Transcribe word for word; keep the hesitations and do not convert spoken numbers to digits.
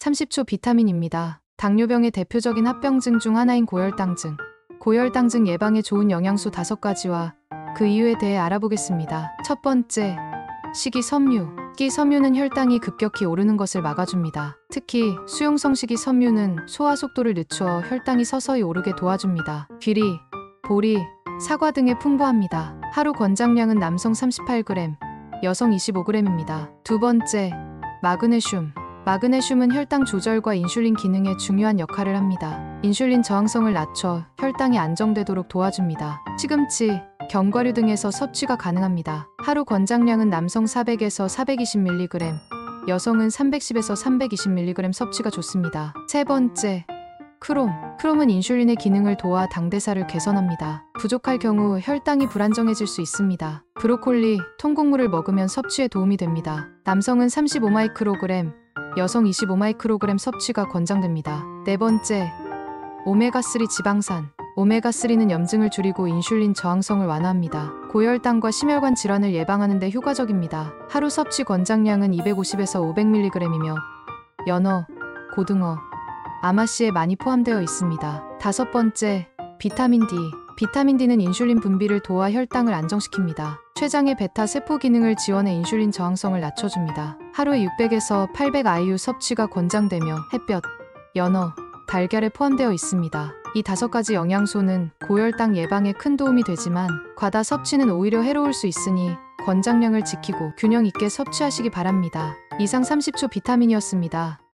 삼십 초 비타민입니다. 당뇨병의 대표적인 합병증 중 하나인 고혈당증. 고혈당증 예방에 좋은 영양소 다섯 가지와 그 이유에 대해 알아보겠습니다. 첫 번째, 식이섬유. 식이섬유는 혈당이 급격히 오르는 것을 막아줍니다. 특히 수용성 식이섬유는 소화 속도를 늦추어 혈당이 서서히 오르게 도와줍니다. 귀리, 보리, 사과 등에 풍부합니다. 하루 권장량은 남성 삼십팔 그램, 여성 이십오 그램입니다. 두 번째, 마그네슘. 마그네슘은 혈당 조절과 인슐린 기능에 중요한 역할을 합니다. 인슐린 저항성을 낮춰 혈당이 안정되도록 도와줍니다. 시금치, 견과류 등에서 섭취가 가능합니다. 하루 권장량은 남성 사백에서 사백이십 밀리그램, 여성은 삼백십에서 삼백이십 밀리그램 섭취가 좋습니다. 세 번째, 크롬. 크롬은 인슐린의 기능을 도와 당대사를 개선합니다. 부족할 경우 혈당이 불안정해질 수 있습니다. 브로콜리, 통곡물을 먹으면 섭취에 도움이 됩니다. 남성은 삼십오 마이크로그램, 여성 이십오 마이크로그램 섭취가 권장됩니다. 네 번째, 오메가삼 지방산. 오메가삼은 염증을 줄이고 인슐린 저항성을 완화합니다. 고혈당과 심혈관 질환을 예방하는 데 효과적입니다. 하루 섭취 권장량은 이백오십에서 오백 밀리그램이며 연어, 고등어, 아마씨에 많이 포함되어 있습니다. 다섯 번째, 비타민 D. 비타민 D는 인슐린 분비를 도와 혈당을 안정시킵니다. 췌장의 베타 세포 기능을 지원해 인슐린 저항성을 낮춰줍니다. 하루에 육백에서 팔백 아이유 섭취가 권장되며 햇볕, 연어, 달걀에 포함되어 있습니다. 이 다섯 가지 영양소는 고혈당 예방에 큰 도움이 되지만 과다 섭취는 오히려 해로울 수 있으니 권장량을 지키고 균형 있게 섭취하시기 바랍니다. 이상 삼십 초 비타민이었습니다.